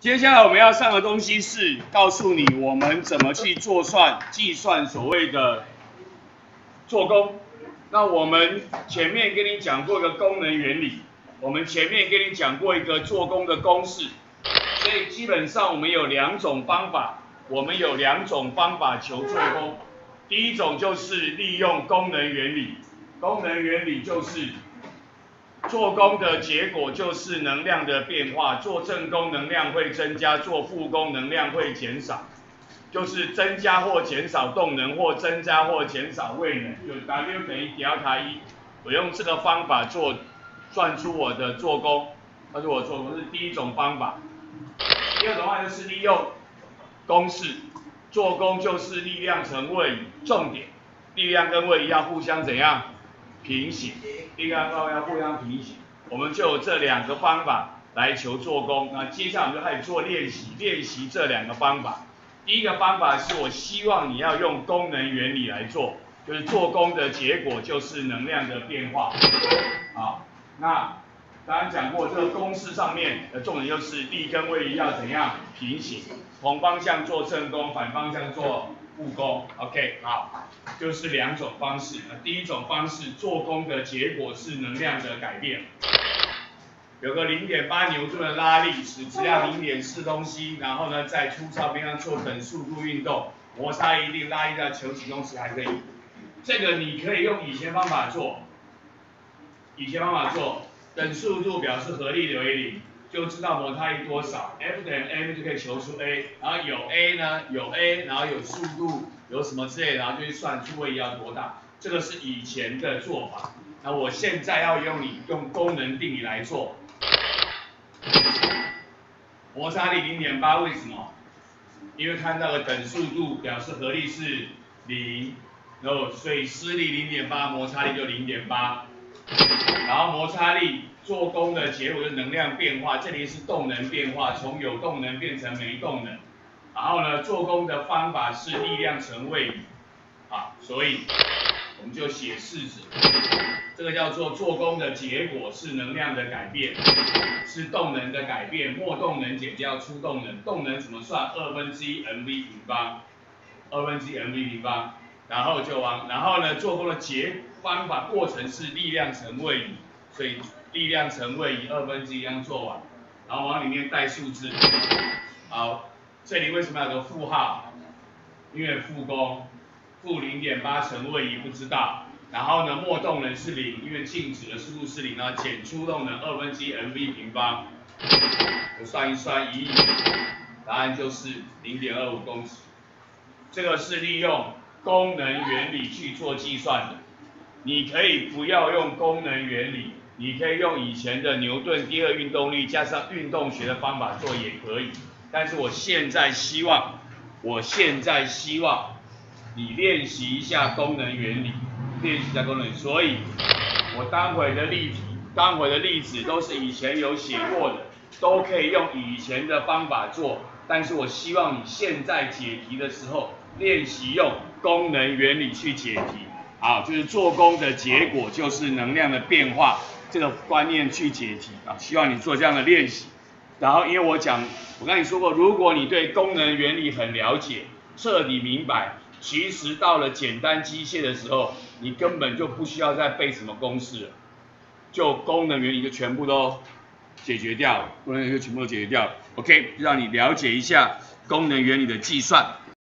接下来我们要上的东西是告诉你我们怎么去计算所谓的做工。那我们前面跟你讲过一个功能原理，我们前面跟你讲过一个做工的公式，所以基本上我们有两种方法，求做工。第一种就是利用功能原理，功能原理就是做功的结果就是能量的变化，做正功能量会增加，做负功能量会减少，就是增加或减少动能或增加或减少位能，就 W 等于 delta E。我用这个方法算出我的做功，这是我做功是第一种方法。第二种方法就是利用公式，做功就是力量乘位移，重点，力量跟位移要互相怎样？平行，力量要互相平行，我们就有这两个方法来求做功。那接下来我们就开始做练习这两个方法。第一个方法是我希望你要用功能原理来做，就是做功的结果就是能量的变化。好，那刚刚讲过这个公式上面的重点就是力跟位移要怎样平行，同方向做正功，反方向做负功。OK， 好，就是两种方式。第一种方式，做功的结果是能量的改变。有个 0.8 牛顿的拉力，使质量 0.4 东西，然后呢在粗糙边上做等速度运动，摩擦一定，拉力在求几公尺还可以。这个你可以用以前方法做，等速度表示合力为0，就知道摩擦力多少 ，F 等于 m 就可以求出 A， 然后有 A 呢，有 A， 然后有速度，有什么之类的，然后就去算出位移要多大。这个是以前的做法。那我现在要用功能定理来做。摩擦力 0.8 为什么？因为看到的等速度表示合力是0，然后所以施力 0.8， 摩擦力就 0.8。然后摩擦力做功的结果就是能量变化，这里是动能变化，从有动能变成没动能。然后呢，做功的方法是力量乘位移，所以我们就写式子。这个叫做做功的结果是能量的改变，是动能的改变，末动能减掉初动能，动能怎么算？1/2 mv 平方，2/2 mv 平方，然后呢，做功的方法过程是力量乘位移，所以力量乘位移1/2这样做完，然后往里面带数字。好，这里为什么要有个负号？因为负功，负 0.8 乘位移不知道。然后呢，末动能是0，因为静止的速度是0，然后减初动能1/2 mv 平方。我算一算1，答案就是0.25公尺。这个是利用功能原理去做计算的。你可以不要用功能原理，你可以用以前的牛顿第二运动力加上运动学的方法做也可以。但是我现在希望你练习一下功能原理。所以我待会的例子都是以前有写过的，都可以用以前的方法做，但是我希望你现在解题的时候练习用功能原理去解题，就是做功的结果就是能量的变化这个观念去解题希望你做这样的练习。然后因为我跟你说过，如果你对功能原理很了解，彻底明白，其实到了简单机械的时候，你根本就不需要再背什么公式了，就功能原理就全部都解决掉了，OK， 让你了解一下功能原理的计算。